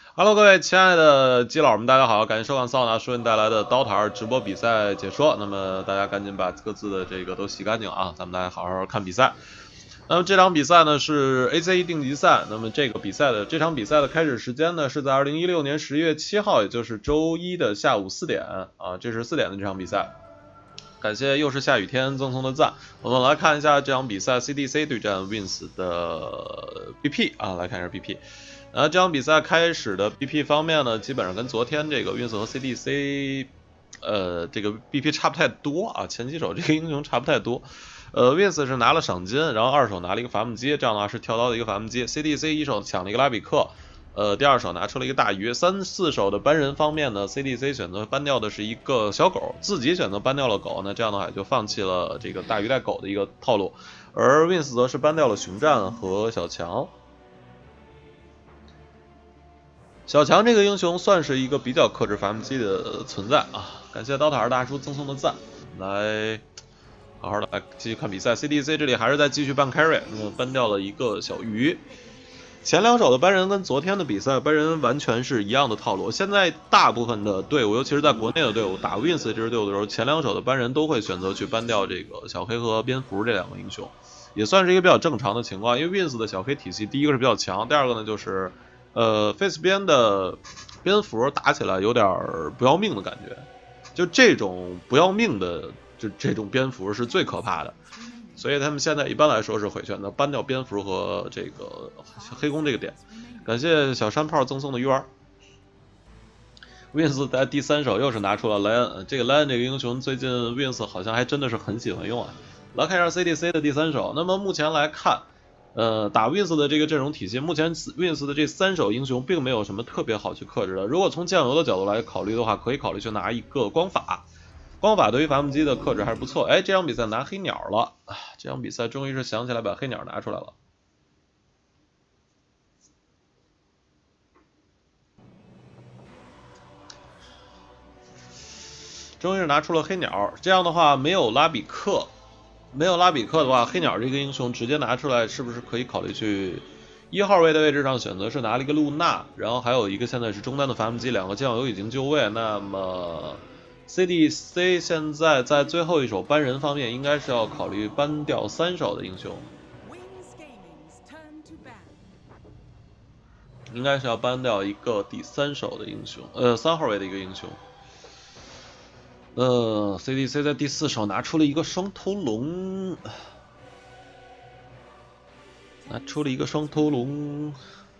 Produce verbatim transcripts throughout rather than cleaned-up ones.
Hello，各位亲爱的基佬们，大家好，感谢收看桑拿书人带来的刀塔二直播比赛解说。那么大家赶紧把各自的这个都洗干净啊，咱们来好好看比赛。那么这场比赛呢是 A C E 定级赛，那么这个比赛的这场比赛的开始时间呢是在二零一六年十一月七号，也就是周一的下午四点啊，这是四点的这场比赛。感谢又是下雨天赠送的赞。我们来看一下这场比赛 C D C 对战 Wins 的 B P 啊，来看一下 B P。呃，这场比赛开始的 B P 方面呢，基本上跟昨天这个 Wins 和 C D C， 呃，这个 B P 差不太多啊，前几手这个英雄差不太多。呃 ，Wins 是拿了赏金，然后二手拿了一个伐木机，这样的话是跳刀的一个伐木机。C D C 一手抢了一个拉比克，呃，第二手拿出了一个大鱼。三四手的搬人方面呢 ，C D C 选择搬掉的是一个小狗，自己选择搬掉了狗，那这样的话也就放弃了这个大鱼带狗的一个套路。而 Wins 则是搬掉了熊战和小强。小强这个英雄算是一个比较克制伐木机的存在啊！感谢刀塔二大叔赠送的赞，来好好的来继续看比赛。C D C 这里还是在继续办 carry， 那么搬掉了一个小鱼。前两手的搬人跟昨天的比赛搬人完全是一样的套路。现在大部分的队伍，尤其是在国内的队伍打 Wins 这支队伍的时候，前两手的搬人都会选择去搬掉这个小黑和蝙蝠这两个英雄，也算是一个比较正常的情况。因为 Wins 的小黑体系，第一个是比较强，第二个呢就是。呃 ，Face 边的蝙蝠打起来有点不要命的感觉，就这种不要命的，就这种蝙蝠是最可怕的，所以他们现在一般来说是会选择搬掉蝙蝠和这个黑弓这个点。感谢小山炮赠送的鱼丸。Wins 在第三手又是拿出了莱恩，这个莱恩这个英雄最近 Wins 好像还真的是很喜欢用啊。来看一下 C D C 的第三手，那么目前来看。呃，打 Wins 的这个阵容体系，目前 Wins 的这三手英雄并没有什么特别好去克制的。如果从酱油的角度来考虑的话，可以考虑去拿一个光法。光法对于伐木机的克制还是不错。哎，这场比赛拿黑鸟了，啊，这场比赛终于是想起来把黑鸟拿出来了。终于是拿出了黑鸟，这样的话没有拉比克。没有拉比克的话，黑鸟这个英雄直接拿出来，是不是可以考虑去一号位的位置上选择是拿了一个露娜，然后还有一个现在是中单的伐木机，两个酱油已经就位。那么 C D C 现在在最后一手搬人方面，应该是要考虑搬掉三手的英雄，应该是要搬掉一个第三手的英雄，呃，三号位的一个英雄。呃 ，C D C 在第四手拿出了一个双头龙，拿出了一个双头龙。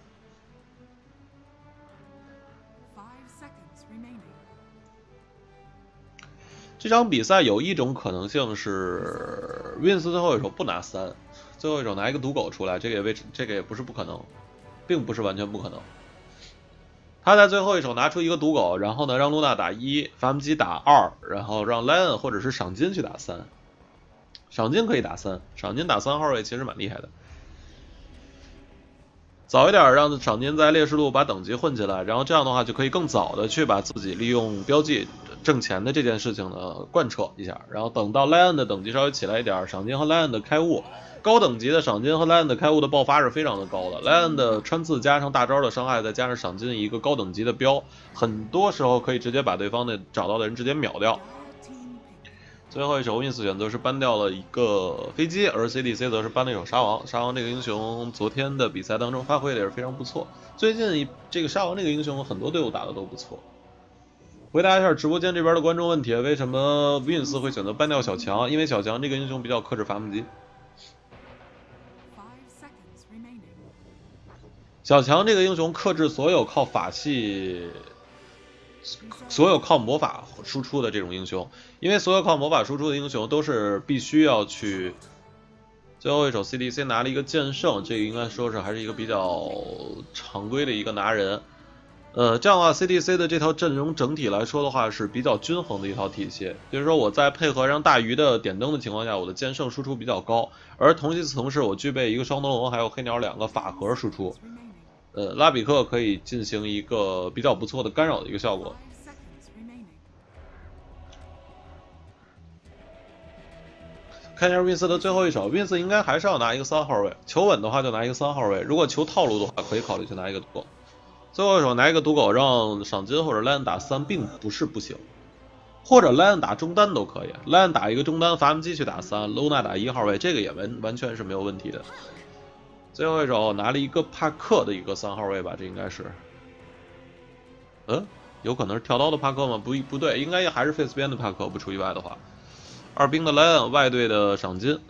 这场比赛有一种可能性是 Wins 最后一手不拿三，最后一手拿一个毒狗出来，这个也未这个也不是不可能，并不是完全不可能。他在最后一手拿出一个毒狗，然后呢让露娜打一，伐木机打二，然后让莱恩或者是赏金去打三。赏金可以打三，赏金打三号位其实蛮厉害的。早一点让赏金在烈士路把等级混起来，然后这样的话就可以更早的去把自己利用标记挣钱的这件事情呢贯彻一下，然后等到莱恩的等级稍微起来一点，赏金和莱恩的开悟。高等级的赏金和莱恩的开悟的爆发是非常的高的，莱恩的穿刺加上大招的伤害，再加上赏金一个高等级的标，很多时候可以直接把对方的找到的人直接秒掉。最后一手 Wins 选择是搬掉了一个飞机，而 C D C 则是搬了一手沙王。沙王这个英雄昨天的比赛当中发挥的也是非常不错，最近这个沙王这个英雄很多队伍打的都不错。回答一下直播间这边的观众问题，为什么 Wins 会选择搬掉小强？因为小强这个英雄比较克制伐木机。小强这个英雄克制所有靠法系、所有靠魔法输出的这种英雄，因为所有靠魔法输出的英雄都是必须要去。最后一手 C D C 拿了一个剑圣，这个应该说是还是一个比较常规的一个拿人。呃，这样的话 C D C 的这套阵容整体来说的话是比较均衡的一套体系，就是说我在配合上大鱼的点灯的情况下，我的剑圣输出比较高，而同级层是我具备一个双头龙还有黑鸟两个法盒输出。呃，拉比克可以进行一个比较不错的干扰的一个效果。看一下 Wins 的最后一手 ，Wins 应该还是要拿一个三号位，求稳的话就拿一个三号位，如果求套路的话，可以考虑去拿一个毒狗。 最后一手拿一个赌狗让赏金或者莱恩打三，并不是不行，或者莱恩打中单都可以。莱恩打一个中单，伐木机去打三，露娜打一号位，这个也完完全是没有问题的。最后一手拿了一个帕克的一个三号位吧，这应该是，嗯，有可能是跳刀的帕克吗？不不对，应该还是 face 边的帕克，不出意外的话。二兵的莱恩，外队的赏金。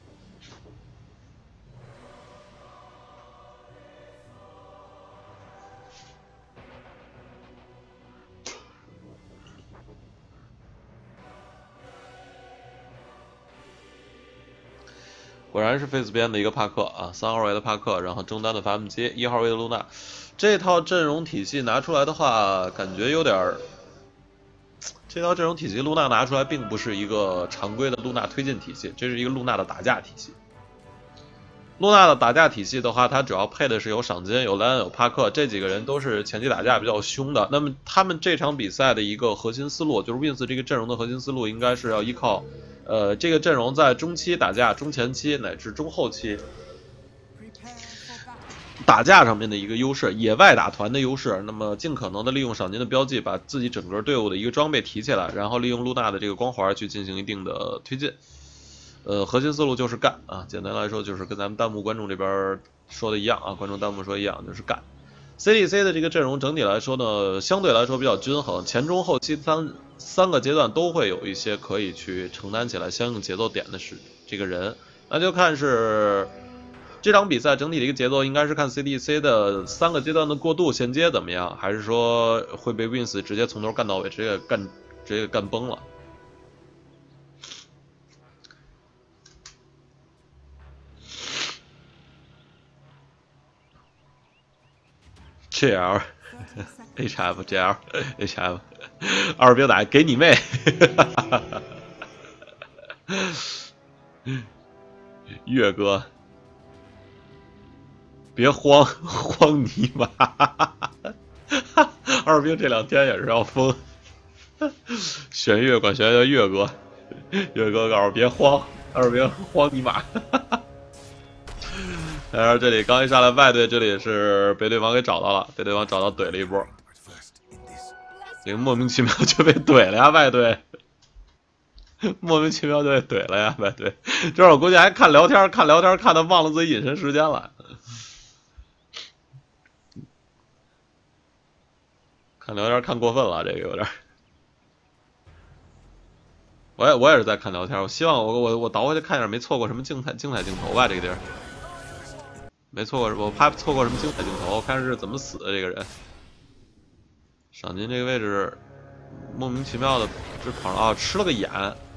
果然是 face 边的一个帕克啊，三号位的帕克，然后中单的伐木机，一号位的露娜。这套阵容体系拿出来的话，感觉有点儿。这套阵容体系露娜拿出来并不是一个常规的露娜推进体系，这是一个露娜的打架体系。露娜的打架体系的话，它主要配的是有赏金、有莱恩、有帕克，这几个人都是前期打架比较凶的。那么他们这场比赛的一个核心思路，就是 Wins 这个阵容的核心思路，应该是要依靠。呃，这个阵容在中期打架、中前期乃至中后期打架上面的一个优势，野外打团的优势，那么尽可能的利用赏金的标记，把自己整个队伍的一个装备提起来，然后利用露娜的这个光环去进行一定的推进。呃，核心思路就是干啊，简单来说就是跟咱们弹幕观众这边说的一样啊，观众弹幕说一样，就是干。C D C 的这个阵容整体来说呢，相对来说比较均衡，前中后期三三个阶段都会有一些可以去承担起来相应节奏点的是这个人，那就看是这场比赛整体的一个节奏，应该是看 C D C 的三个阶段的过渡衔接怎么样，还是说会被 Wins 直接从头干到尾，直接干直接干崩了。G L H F G L H F 二兵打给你妹岳哥别慌慌尼玛二兵这两天也是要疯玄岳管玄叫岳哥岳哥告诉别慌二兵慌尼玛然后这里刚一上来，外队这里是被对方给找到了，被对方找到怼了一波，这个莫名其妙就被怼了呀，外队莫名其妙就被怼了呀，外队。这会儿我估计还看聊天，看聊天看的忘了自己隐身时间了，看聊天看过分了，这个有点。我也我也是在看聊天，我希望我我我倒回去看一下，没错过什么精彩精彩镜头吧，这个地儿。没错过，我怕错过什么精彩镜头，看是怎么死的这个人。赏金这个位置莫名其妙的就跑了啊，吃了个眼，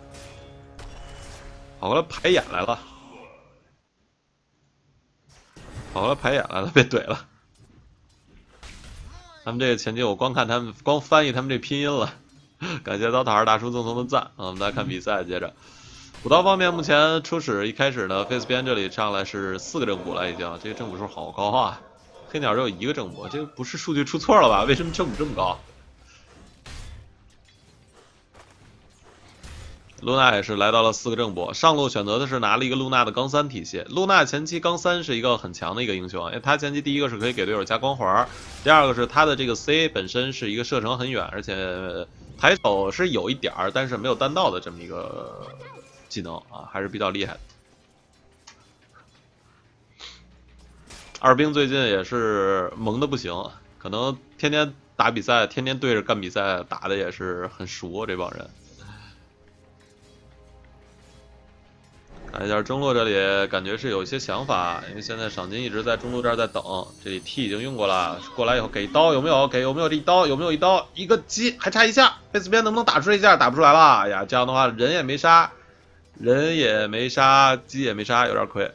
跑过来排眼来了，跑过来排眼来了，被怼了。他们这个前期我光看他们，光翻译他们这拼音了。感谢刀塔二大叔赠送的赞啊！我们来看比赛，接着。补刀方面，目前初始一开始呢 ，face 边这里上来是四个正补了，已经，这个正补数好高啊！黑鸟只有一个正补，这个不是数据出错了吧？为什么正补这么高？露娜也是来到了四个正补，上路选择的是拿了一个露娜的钢三体系。露娜前期钢三是一个很强的一个英雄，因为他前期第一个是可以给队友加光环，第二个是他的这个 C 本身是一个射程很远，而且抬手是有一点儿，但是没有弹道的这么一个。技能啊，还是比较厉害的。二兵最近也是萌的不行，可能天天打比赛，天天对着干比赛，打的也是很熟这帮人。看一下中路这里，感觉是有一些想法，因为现在赏金一直在中路这儿在等，这里 T 已经用过了，过来以后给一刀有没有？给有没有这一刀？有没有一刀？一个击还差一下，贝斯边能不能打出来一下？打不出来了，哎呀，这样的话人也没杀。人也没杀，鸡也没杀，有点亏。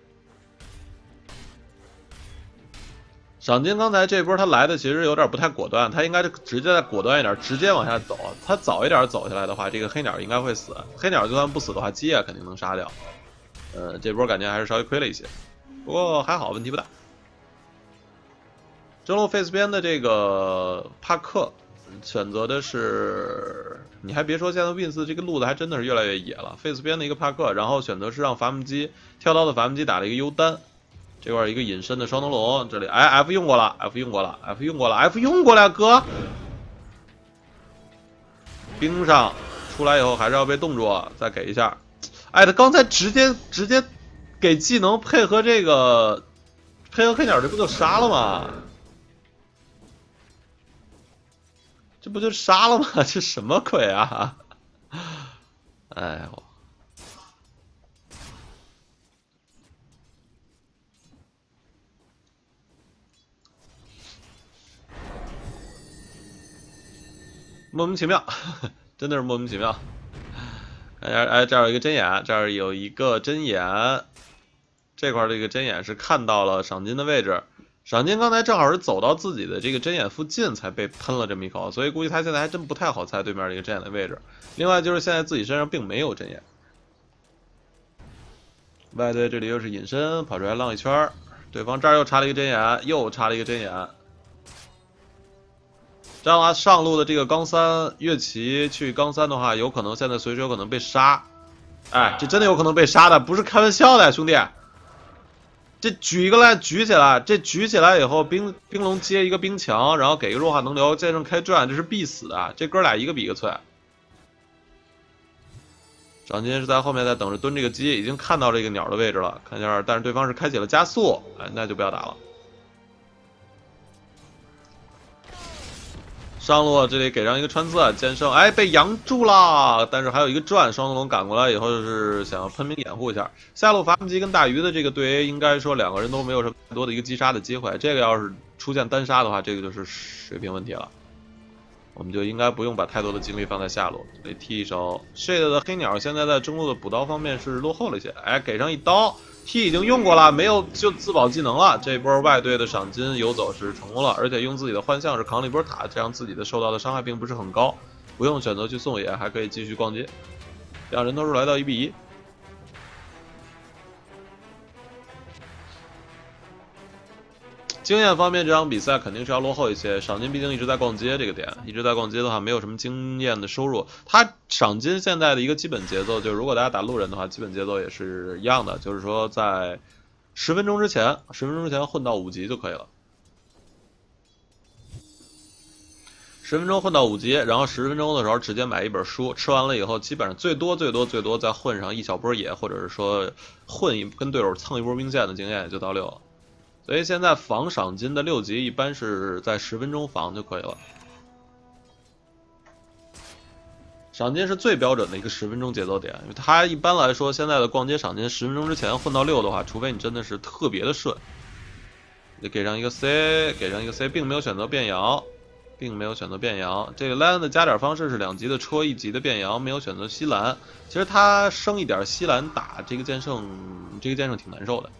赏金刚才这波他来的其实有点不太果断，他应该是直接再果断一点，直接往下走。他早一点走下来的话，这个黑鸟应该会死。黑鸟就算不死的话，鸡也肯定能杀掉。呃，这波感觉还是稍微亏了一些，不过还好，问题不大。中路 face 边的这个帕克。选择的是，你还别说，现在 Wins 这个路子还真的是越来越野了。face 边的一个帕克，然后选择是让伐木机跳刀的伐木机打了一个优单， 这块一个隐身的双灯笼，这里哎 F 用过了 ，F 用过了 ，F 用过了 ，F 用过了，哥。冰上出来以后还是要被冻住，再给一下。哎，他刚才直接直接给技能配合这个配合黑鸟，这不就杀了吗？这不就杀了吗？这什么鬼啊！哎呦！莫名其妙，真的是莫名其妙。哎哎，这儿有一个针眼，这儿有一个针眼，这块这个针眼是看到了赏金的位置。赏金刚才正好是走到自己的这个针眼附近才被喷了这么一口，所以估计他现在还真不太好猜对面这个针眼的位置。另外就是现在自己身上并没有针眼。外队这里又是隐身，跑出来浪一圈，对方这儿又插了一个针眼，又插了一个针眼。这样的话，上路的这个钢三月奇去钢三的话，有可能现在随时有可能被杀。哎，这真的有可能被杀的，不是开玩笑的，兄弟。这举一个来举起来，这举起来以后，冰冰龙接一个冰墙，然后给一个弱化能流，剑圣开转，这是必死的。这哥俩一个比一个脆。赏金是在后面在等着蹲这个鸡，已经看到这个鸟的位置了，看一下，但是对方是开启了加速，哎，那就不要打了。上路这里给上一个穿刺，剑圣哎被扬住了，但是还有一个转，双灯笼赶过来以后是想要喷兵掩护一下。下路伐木机跟大鱼的这个对 A， 应该说两个人都没有什么太多的一个击杀的机会。这个要是出现单杀的话，这个就是水平问题了。我们就应该不用把太多的精力放在下路，这里踢一手。shade 的黑鸟现在在中路的补刀方面是落后了一些，哎给上一刀。T 已经用过了，没有就自保技能了。这波外队的赏金游走是成功了，而且用自己的幻象是扛了一波塔，这样自己的受到的伤害并不是很高，不用选择去送野，还可以继续逛街。这样人头数来到一比一。经验方面，这场比赛肯定是要落后一些。赏金毕竟一直在逛街，这个点一直在逛街的话，没有什么经验的收入。他赏金现在的一个基本节奏，就是如果大家打路人的话，基本节奏也是一样的，就是说在十分钟之前，十分钟之前混到五级就可以了。十分钟混到五级，然后十分钟的时候直接买一本书，吃完了以后，基本上最多最多最多再混上一小波野，或者是说混一跟队友蹭一波兵线的经验，也就到六了。所以现在防赏金的六级一般是在十分钟防就可以了。赏金是最标准的一个十分钟节奏点，因为它一般来说现在的逛街赏金十分钟之前混到六的话，除非你真的是特别的顺。你给上一个 C， 给上一个 C， 并没有选择变羊，并没有选择变羊。这个莱恩的加点方式是两级的戳，一级的变羊，没有选择吸蓝。其实他升一点吸蓝打这个剑圣，这个剑圣挺难受的。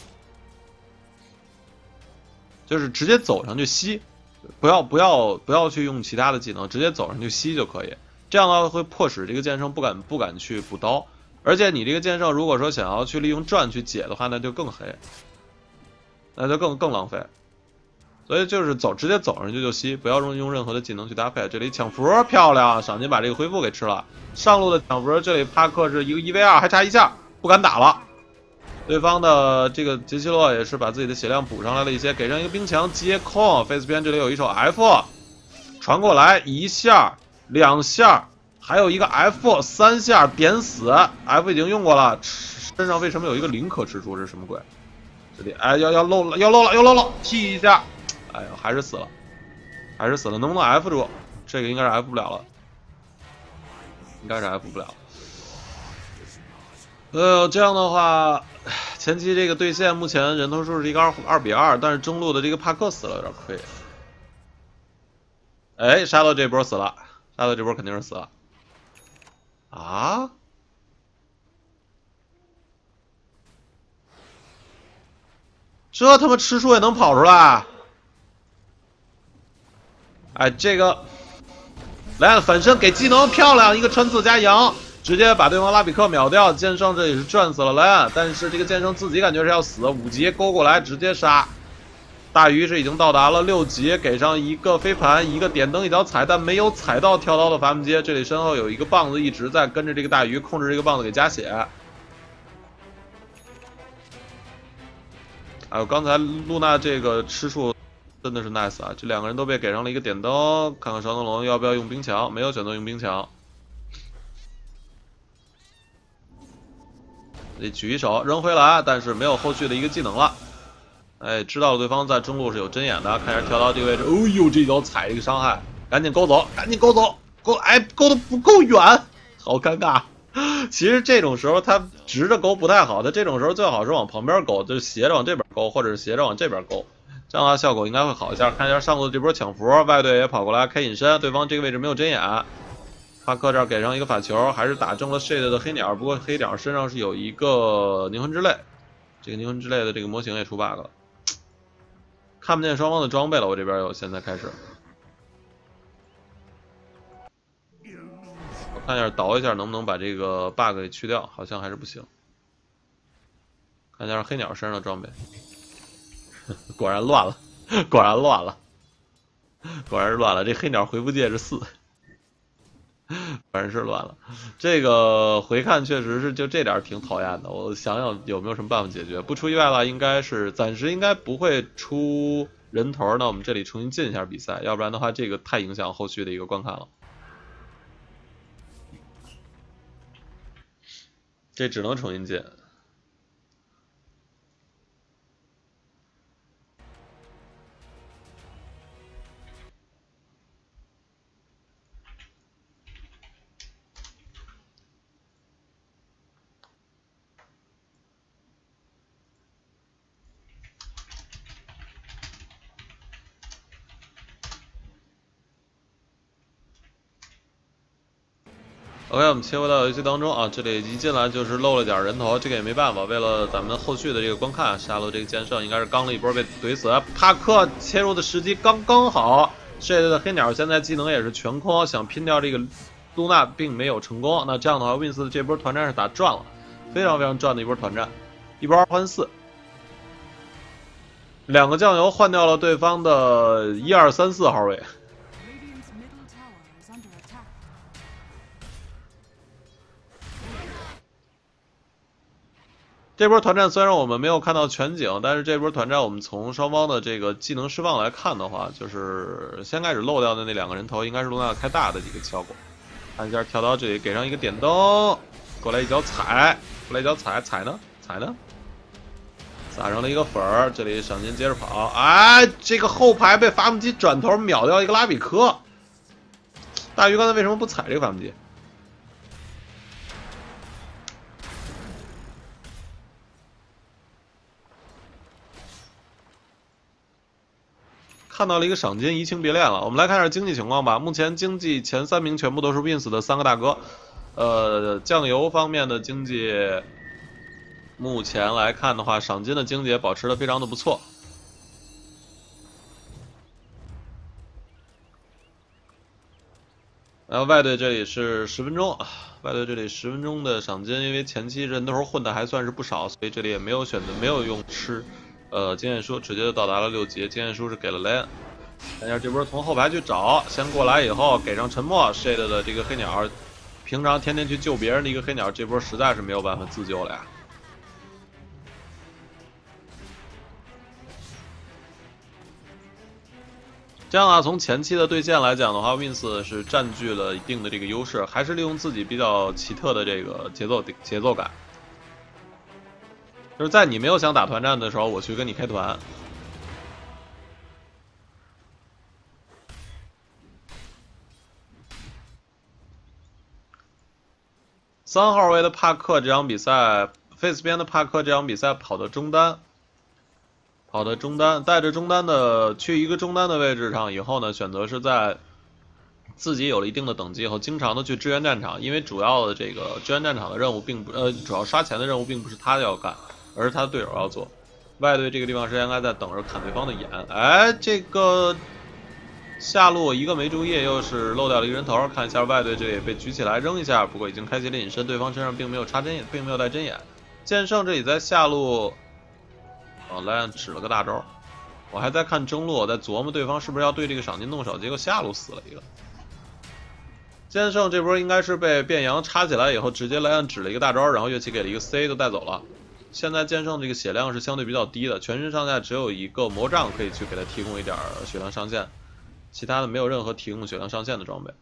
就是直接走上去吸，不要不要不要去用其他的技能，直接走上去吸就可以。这样的话会迫使这个剑圣不敢不敢去补刀，而且你这个剑圣如果说想要去利用转去解的话，那就更黑，那就更更浪费。所以就是走直接走上去就吸，不要用用任何的技能去搭配。这里抢符漂亮，赏金把这个恢复给吃了。上路的抢符，这里帕克是一个一 v 二，还差一下，不敢打了。对方的这个杰西洛也是把自己的血量补上来了一些，给上一个冰墙接控。face 边这里有一手 F 传过来，一下两下，还有一个 F 三下点死 ，F 已经用过了，身上为什么有一个零可吃出？这是什么鬼？这里哎要要漏了要漏了要漏了，踢一下，哎呦还是死了，还是死了，能不能 F 住？这个应该是 F 不了了，应该是 F 不了。呃，这样的话，前期这个对线目前人头数是一个二二比二，但是中路的这个帕克死了有点亏。哎，沙漏这波死了，沙漏这波肯定是死了。啊？这他妈吃书也能跑出来？哎，这个来反身给技能漂亮，一个穿刺加羊。直接把对方拉比克秒掉，剑圣这也是转死了莱恩，但是这个剑圣自己感觉是要死，五级勾过来直接杀。大鱼是已经到达了六级，给上一个飞盘，一个点灯一脚踩，但没有踩到跳刀的伐木街。这里身后有一个棒子一直在跟着这个大鱼，控制这个棒子给加血。 哎呦，刚才露娜这个吃数真的是 nice 啊！这两个人都被给上了一个点灯，看看烧灯笼要不要用冰墙，没有选择用冰墙。这举一手扔回来，但是没有后续的一个技能了。哎，知道了对方在中路是有针眼的，看一下跳到这个位置，哦呦，这一脚踩一个伤害，赶紧勾走，赶紧勾走，勾哎勾的不够远，好尴尬。其实这种时候他直着勾不太好，他这种时候最好是往旁边勾，就是斜着往这边勾，或者是斜着往这边勾，这样的话效果应该会好一下。看一下上路这波抢符，外队也跑过来开隐身，对方这个位置没有针眼。帕克这儿给上一个法球，还是打中了 Shade 的黑鸟，不过黑鸟身上是有一个凝魂之泪，这个凝魂之泪的这个模型也出 bug 了，看不见双方的装备了。我这边有，现在开始，我看一下倒一下能不能把这个 bug 给去掉，好像还是不行。看一下黑鸟身上的装备，果然乱了，果然乱了，果然是乱了。这黑鸟回复戒指四。反正是乱了，这个回看确实是就这点挺讨厌的。我想想有没有什么办法解决。不出意外了，应该是暂时应该不会出人头。那我们这里重新进一下比赛，要不然的话这个太影响后续的一个观看了。这只能重新进。OK， 我们切回到游戏当中啊，这里一进来就是漏了点人头，这个也没办法，为了咱们后续的这个观看，下路这个剑圣应该是刚了一波被怼死，帕克切入的时机刚刚好，这队的黑鸟现在技能也是全空，想拼掉这个露娜并没有成功，那这样的话 Wins 的这波团战是打赚了，非常非常赚的一波团战，一波二换四，两个酱油换掉了对方的一二三四号位。这波团战虽然我们没有看到全景，但是这波团战我们从双方的这个技能释放来看的话，就是先开始漏掉的那两个人头应该是露娜开大的几个效果。看一下跳到这里给上一个点灯，过来一脚踩，过来一脚踩，踩呢？踩呢？撒上了一个粉儿，这里闪电接着跑，哎，这个后排被伐木机转头秒掉一个拉比克。大鱼刚才为什么不踩这个伐木机？看到了一个赏金，移情别恋了。我们来看一下经济情况吧。目前经济前三名全部都是 Wins 的三个大哥。呃，酱油方面的经济，目前来看的话，赏金的经济也保持的非常的不错。然后外队这里是十分钟，外队这里十分钟的赏金，因为前期人头混的还算是不少，所以这里也没有选择，没有用吃。呃，经验书直接就到达了六级，经验书是给了雷恩。看一下这波从后排去找，先过来以后给上沉默 Shade 的这个黑鸟，平常天天去救别人的一个黑鸟，这波实在是没有办法自救了呀。这样啊，从前期的对线来讲的话 ，Wins 是占据了一定的这个优势，还是利用自己比较奇特的这个节奏节奏感。就是在你没有想打团战的时候，我去跟你开团。三号位的帕克这场比赛 ，Face 边的帕克这场比赛跑的中单，跑的中单，带着中单的去一个中单的位置上以后呢，选择是在自己有了一定的等级以后，经常的去支援战场，因为主要的这个支援战场的任务并不呃，主要刷钱的任务并不是他要干。而是他的队友要做，外队这个地方是应该在等着砍对方的眼。哎，这个下路一个没注意，又是漏掉了一个人头。看一下外队这里被举起来扔一下，不过已经开启了隐身，对方身上并没有插针眼，并没有带针眼。剑圣这里在下路，哦，莱昂指了个大招。我还在看中路，我在琢磨对方是不是要对这个赏金动手，结果下路死了一个。剑圣这波应该是被变羊插起来以后，直接莱昂指了一个大招，然后乐器给了一个 C 就带走了。 现在剑圣这个血量是相对比较低的，全身上下只有一个魔杖可以去给他提供一点血量上限，其他的没有任何提供血量上限的装备。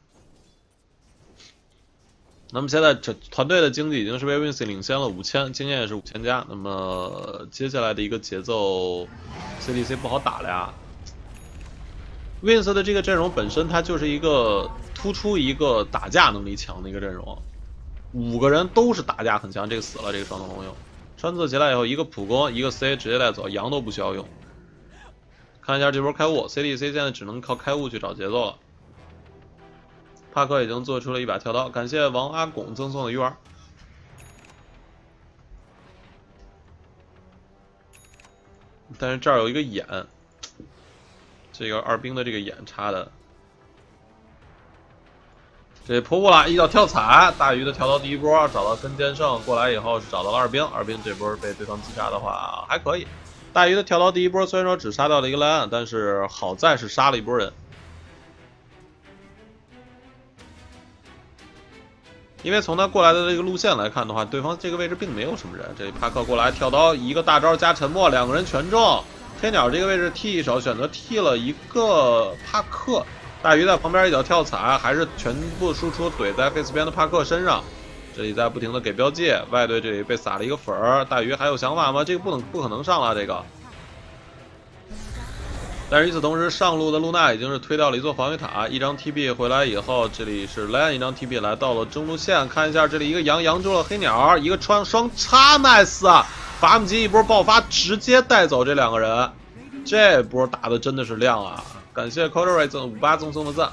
那么现在这团队的经济已经是被 Vince 领先了五千，经验也是五千加。那么接下来的一个节奏 ，C D C 不好打了呀。Vince 的这个阵容本身它就是一个突出一个打架能力强的一个阵容，五个人都是打架很强，这个死了，这个双头龙用穿刺起来以后，一个普攻，一个 C 直接带走，羊都不需要用。看一下这波开悟 ，C D C 现在只能靠开悟去找节奏了。帕克已经做出了一把跳刀，感谢王阿拱赠送的鱼丸。但是这儿有一个眼，这个二兵的这个眼插的，这扑不了，一脚跳踩，大鱼的跳刀第一波找到跟剑圣过来以后是找到了二兵，二兵这波被对方击杀的话还可以。大鱼的跳刀第一波虽然说只杀掉了一个莱暗，但是好在是杀了一波人。因为从他过来的这个路线来看的话，对方这个位置并没有什么人。这里帕克过来跳刀，一个大招加沉默，两个人全中。黑鸟这个位置踢一手，选择踢了一个帕克。大鱼在旁边一脚跳踩，还是全部输出怼在 face 边的帕克身上。这里在不停的给标记，外队这里被撒了一个粉儿。大鱼还有想法吗？这个不能不可能上了这个。但是与此同时，上路的露娜已经是推掉了一座防御塔，一张 T B 回来以后，这里是莱恩一张 T B 来到了中路线，看一下这里一个羊羊住了黑鸟，一个穿双叉 nice 啊，法姆机一波爆发，直接带走这两个人，这波打的真的是亮啊！感谢 Coderay 赠五八赠送的赞。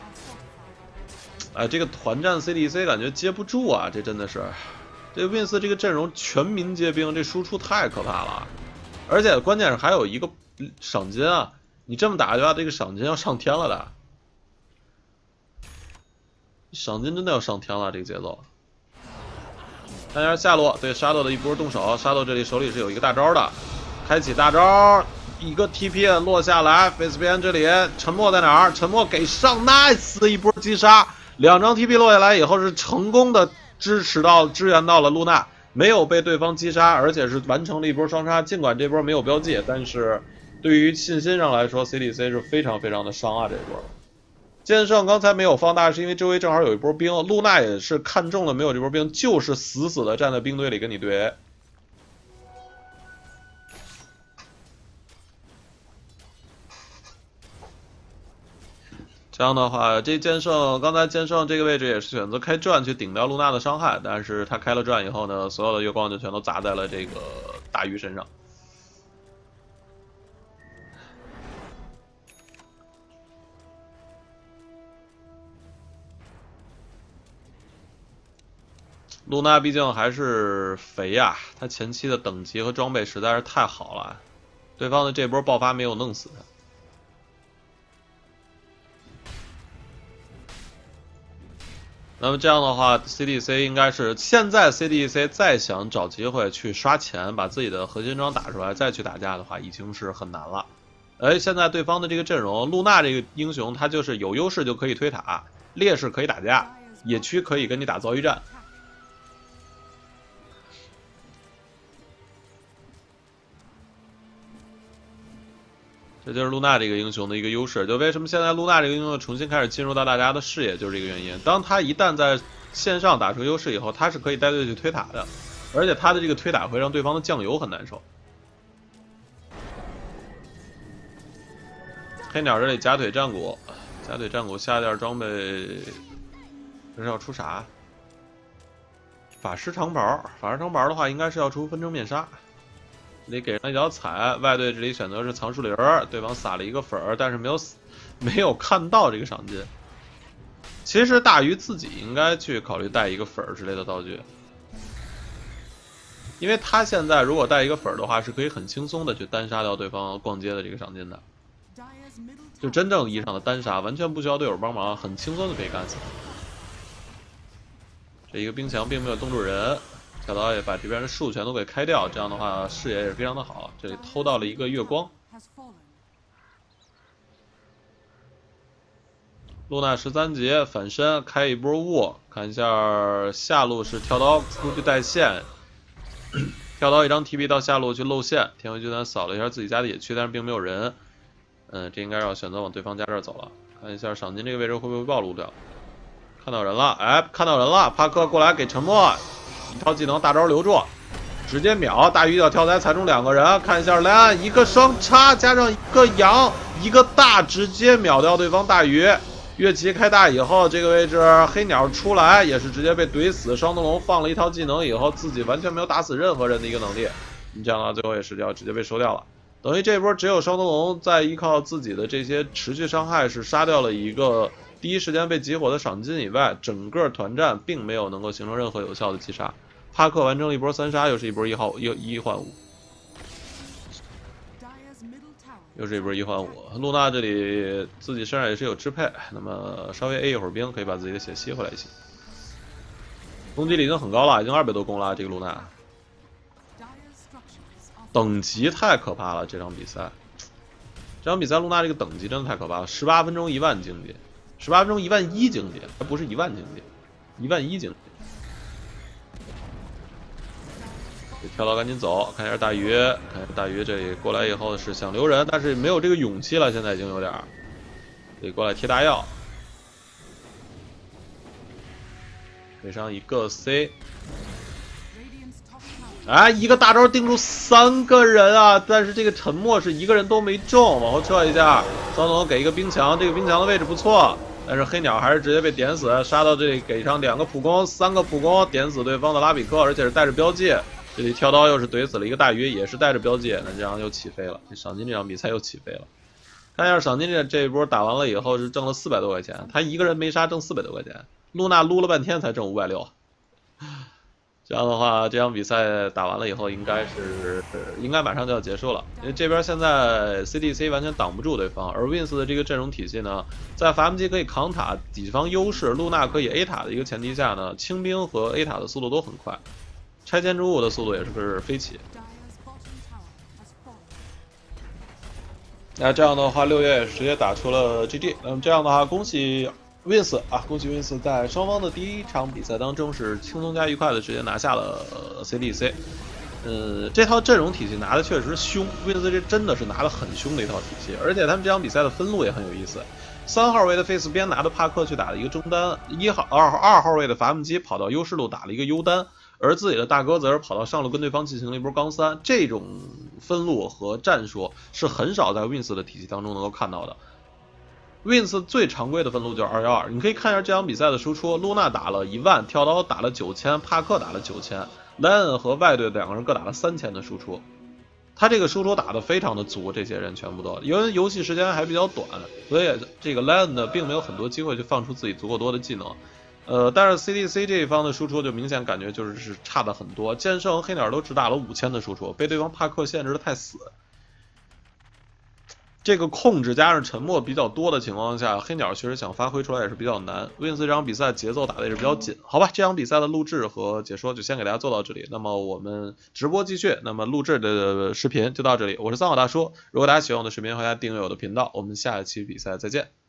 哎，这个团战 C D C 感觉接不住啊，这真的是，这 Vince 这个阵容全民皆兵，这输出太可怕了，而且关键是还有一个赏金啊。你这么打的话，这个赏金要上天了的，赏金真的要上天了，这个节奏。看一下下路对沙豆的一波动手，沙豆这里手里是有一个大招的，开启大招，一个 T P 落下来 ，face 边这里沉默在哪儿？沉默给上 ，nice 一波击杀，两张 T P 落下来以后是成功的支持到支援到了露娜，没有被对方击杀，而且是完成了一波双杀。尽管这波没有标记，但是。对于信心上来说 ，C D C 是非常非常的伤啊！这一波，剑圣刚才没有放大，是因为周围正好有一波兵，露娜也是看中了没有这波兵，就是死死的站在兵队里跟你对 A。这样的话，这剑圣刚才剑圣这个位置也是选择开转去顶掉露娜的伤害，但是他开了转以后呢，所有的月光就全都砸在了这个大鱼身上。露娜毕竟还是肥呀，她前期的等级和装备实在是太好了，对方的这波爆发没有弄死她。那么这样的话 ，C D C 应该是现在 C D C 再想找机会去刷钱，把自己的核心装打出来，再去打架的话，已经是很难了。哎，现在对方的这个阵容，露娜这个英雄，他就是有优势就可以推塔，劣势可以打架，野区可以跟你打遭遇战。这就是露娜这个英雄的一个优势，就为什么现在露娜这个英雄重新开始进入到大家的视野，就是这个原因。当他一旦在线上打出优势以后，他是可以带队去推塔的，而且他的这个推塔会让对方的酱油很难受。黑鸟这里假腿战鼓，假腿战鼓下件装备，这是要出啥？法师长袍，法师长袍的话应该是要出纷争面纱。得给人一脚踩，外队这里选择是藏树林，对方撒了一个粉儿，但是没有没有看到这个赏金。其实大鱼自己应该去考虑带一个粉儿之类的道具，因为他现在如果带一个粉儿的话，是可以很轻松的去单杀掉对方逛街的这个赏金的，就真正意义上的单杀，完全不需要队友帮忙，很轻松就可以干死。这一个冰墙并没有冻住人。小刀也把这边的树全都给开掉，这样的话视野也是非常的好。这里偷到了一个月光，露娜十三级反身开一波雾，看一下下路是跳刀出去带线， 跳刀一张 T P 到下路去露线，天辉军团扫了一下自己家的野区，但是并没有人。嗯，这应该要选择往对方家这儿走了。看一下赏金这个位置会不会暴露掉？看到人了，哎，看到人了，帕克过来给沉默，一套技能大招留住，直接秒大鱼角跳台踩中两个人。看一下莱安一个双叉加上一个羊一个大，直接秒掉对方大鱼。月旗开大以后，这个位置黑鸟出来也是直接被怼死。双灯笼放了一套技能以后，自己完全没有打死任何人的一个能力，你这样的话最后也是要直接被收掉了。等于这波只有双灯笼在依靠自己的这些持续伤害是杀掉了一个第一时间被集火的赏金以外，整个团战并没有能够形成任何有效的击杀。帕克完成了一波三杀，又是一波一号一一换五。又是一波一换五，露娜这里自己身上也是有支配，那么稍微 A 一会儿兵，可以把自己的血吸回来一些。攻击力已经很高了，已经二百多攻了，这个露娜。等级太可怕了，这场比赛，这场比赛露娜这个等级真的太可怕了，十八分钟一万经济，十八分钟一万一经济，还不是一万经济，一万一经济。跳刀赶紧走，看一下大鱼，看一下大鱼这里过来以后是想留人，但是没有这个勇气了，现在已经有点儿，得过来贴大药，给上一个 C， 哎，一个大招定住三个人啊！但是这个沉默是一个人都没中，往后撤一下，双龙给一个冰墙，这个冰墙的位置不错，但是黑鸟还是直接被点死，杀到这里给上两个普攻，三个普攻点死对方的拉比克，而且是带着标记。这里跳刀又是怼死了一个大鱼，也是带着标记，那这样又起飞了。这赏金这场比赛又起飞了。看一下赏金这这一波打完了以后是挣了四百多块钱，他一个人没杀挣四百多块钱，露娜撸了半天才挣五百六。这样的话，这场比赛打完了以后应该是应该马上就要结束了，因为这边现在 C D C 完全挡不住对方，而 Wins 的这个阵容体系呢，在 F M G 可以扛塔，己方优势，露娜可以 A 塔的一个前提下呢，清兵和 A 塔的速度都很快。拆建筑物的速度也是飞起。那这样的话，六月也是直接打出了 G G。那么这样的话，恭喜 Wins 啊，恭喜 Wins 在双方的第一场比赛当中是轻松加愉快的直接拿下了 C D C。呃，这套阵容体系拿的确实凶 ，Wins 这真的是拿的很凶的一套体系，而且他们这场比赛的分路也很有意思。三号位的 Face 边拿着帕克去打了一个中单，一号、二号、二号位的 F M G 跑到优势路打了一个优单。而自己的大哥则是跑到上路跟对方进行了一波钢三，这种分路和战术是很少在 Wins 的体系当中能够看到的。Wins 最常规的分路就是二一二，你可以看一下这场比赛的输出，露娜打了一万，跳刀打了九千，帕克打了九千，莱恩和外队两个人各打了三千的输出。他这个输出打得非常的足，这些人全部都，因为游戏时间还比较短，所以这个莱恩呢并没有很多机会去放出自己足够多的技能。呃，但是 C D C 这一方的输出就明显感觉就是是差的很多，剑圣和黑鸟都只打了五千的输出，被对方帕克限制的太死。这个控制加上沉默比较多的情况下，黑鸟确实想发挥出来也是比较难。Wins 这场比赛节奏打的也是比较紧，好吧，这场比赛的录制和解说就先给大家做到这里。那么我们直播继续，那么录制的视频就到这里。我是三好大叔，如果大家喜欢我的视频，欢迎大家订阅我的频道。我们下一期比赛再见。